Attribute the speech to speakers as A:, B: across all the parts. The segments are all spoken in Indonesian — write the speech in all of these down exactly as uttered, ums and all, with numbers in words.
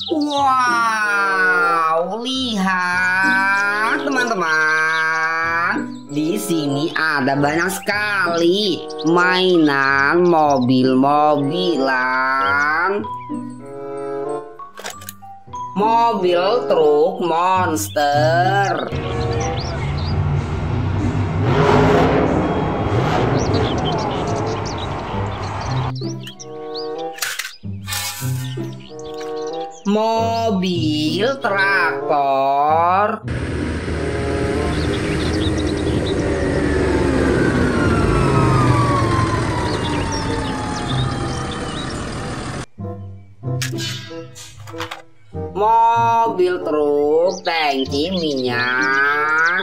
A: Wow, lihat teman-teman. Di sini ada banyak sekali mainan mobil-mobilan. Mobil truk monster. Mobil traktor. Mobil truk tangki minyak.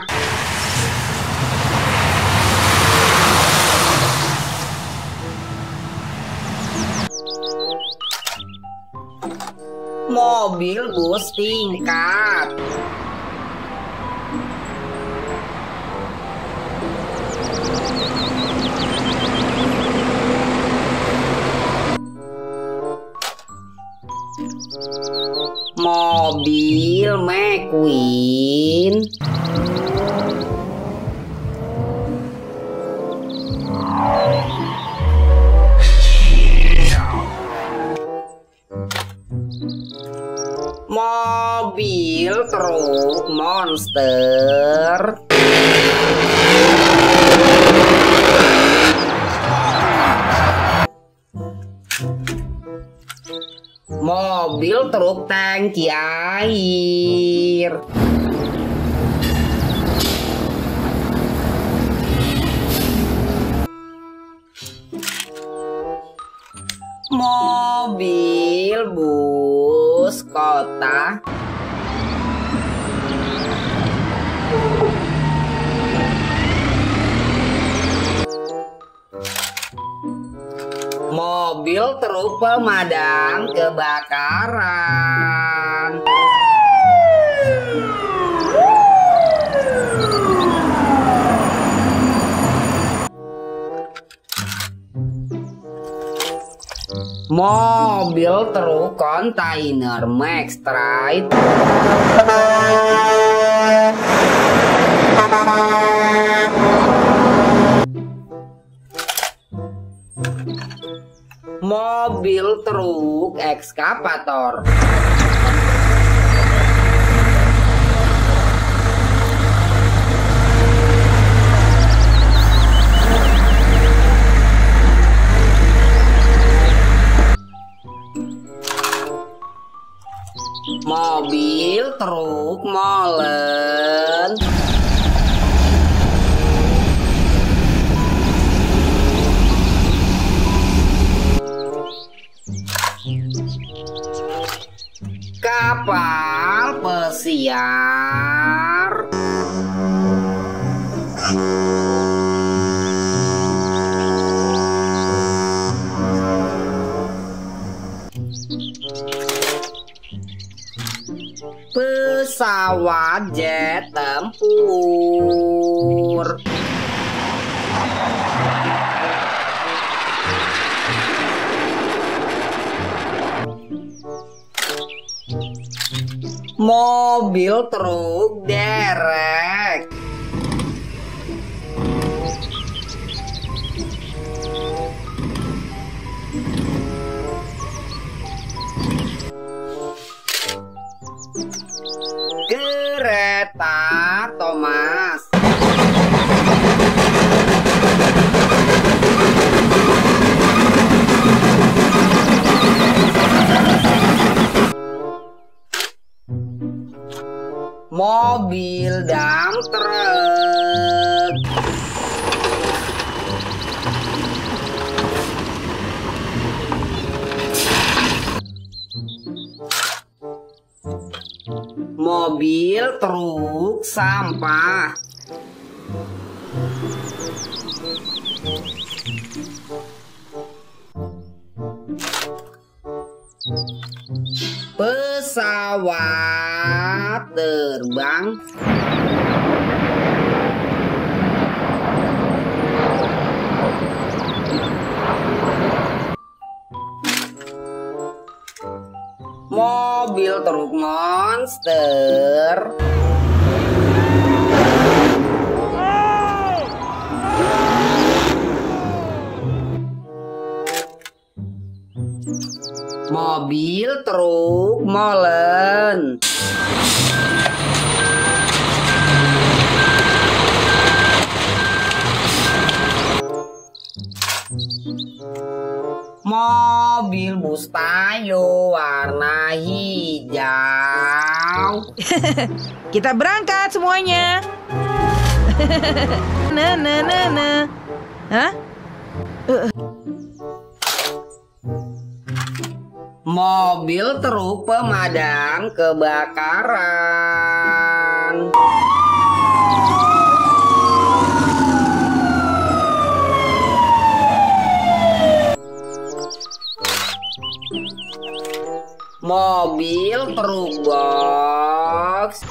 A: Mobil bus tingkat. Mobil McQueen. Mobil truk monster. Mobil truk tangki air. Mobil bus kota. Mobil truk pemadam kebakaran. Mobil truk kontainer Max Trade. Mobil truk ekskavator. Mobil truk molen. Kapal pesiar. Pesawat jet tempur. Mobil truk derek. Kereta Thomas. Mobil dump truck. Mobil truk sampah. Pesawat terbang. Mobil truk monster. Mobil truk molen. Mobil bus Tayo warna hijau.
B: Kita berangkat semuanya. Nah, nah, nah, nah. Hah? Uh.
A: Mobil truk pemadam kebakaran. Mobil truk box.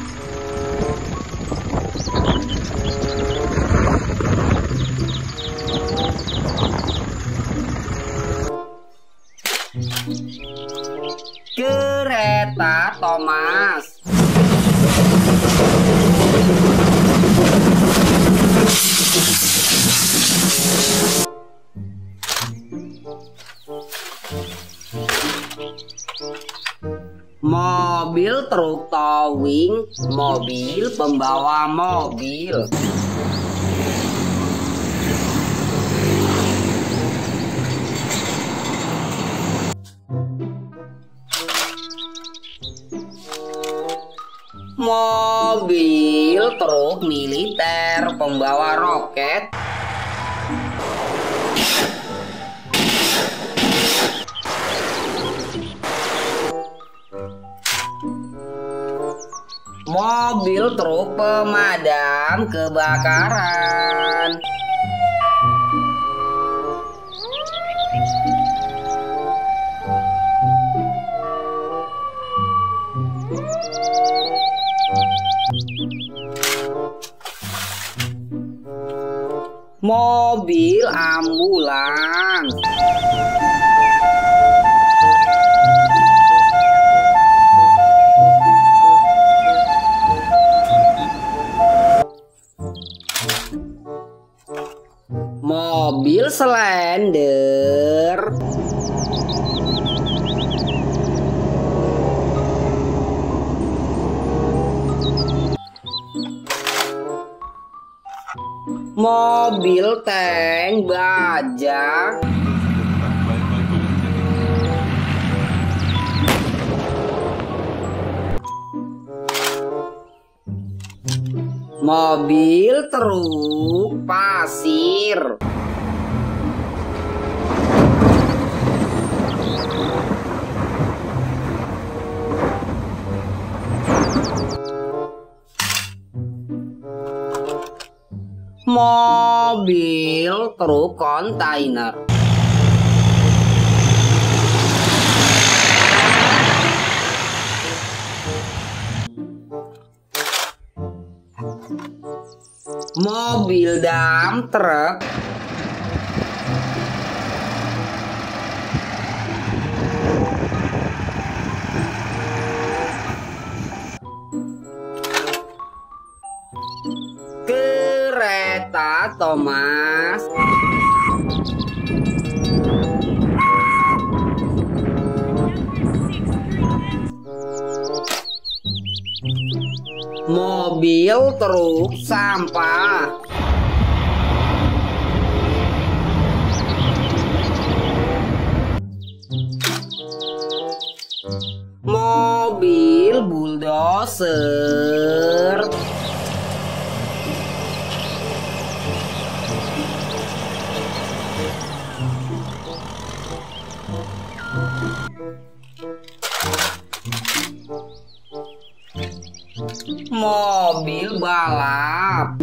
A: Kereta Thomas. Mobil truk towing, mobil pembawa mobil. Mobil truk militer pembawa roket. Mobil truk pemadam kebakaran. Mobil ambulans. Mobil slender. Mobil tank baja. Mobil truk pasir. Mobil truk kontainer. Mobil dump truck. Kereta Thomas. Mobil truk sampah. Mobil bulldozer. Mobil balap.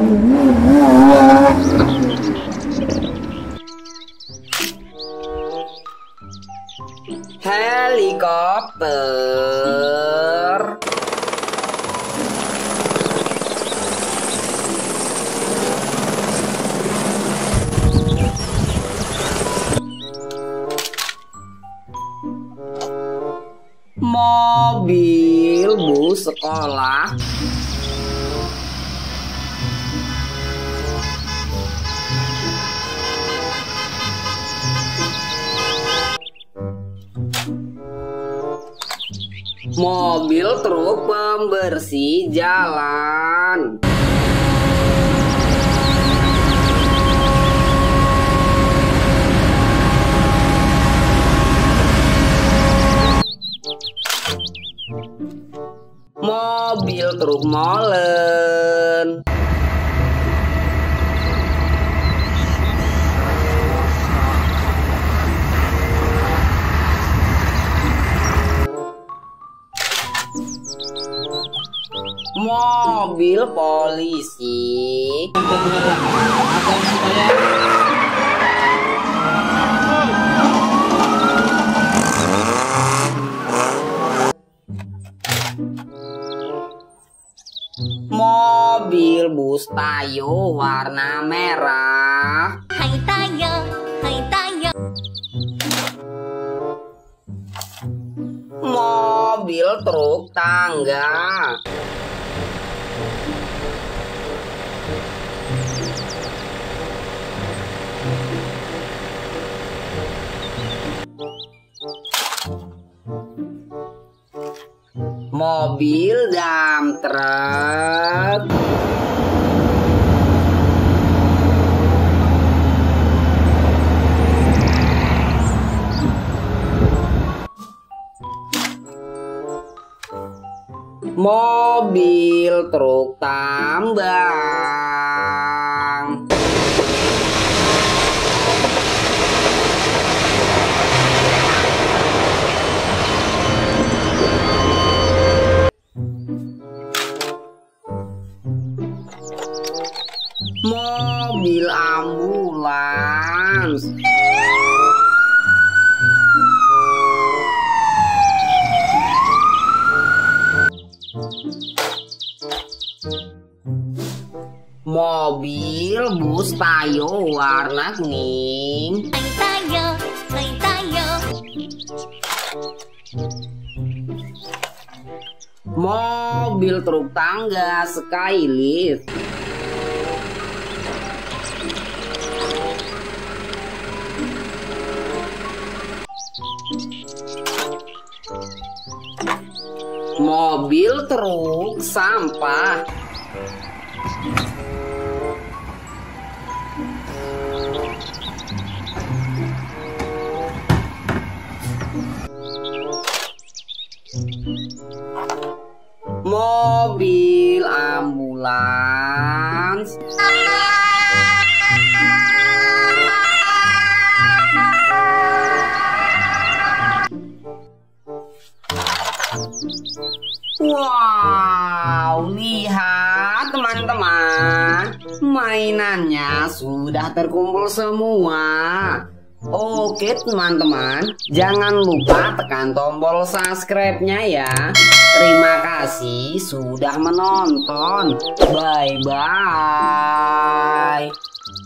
A: Helikopter. Mobil bus sekolah. Mobil truk pembersih jalan. Mobil truk molen. Mobil polisi. Mobil bus Tayo warna merah.
C: Hai Tayo, hai Tayo.
A: Mobil truk tangga. Mobil dump truck. Mobil truk tambang. Mobil ambulans. Mobil bus Tayo warna kuning.
C: Hai Tayo, hai Tayo.
A: Mobil truk tangga Skylift. Mobil truk sampah. Mobil ambulans. Wow, lihat teman-teman, mainannya sudah terkumpul semua. Oke teman-teman, jangan lupa tekan tombol subscribe-nya ya. Terima kasih sudah menonton. Bye-bye.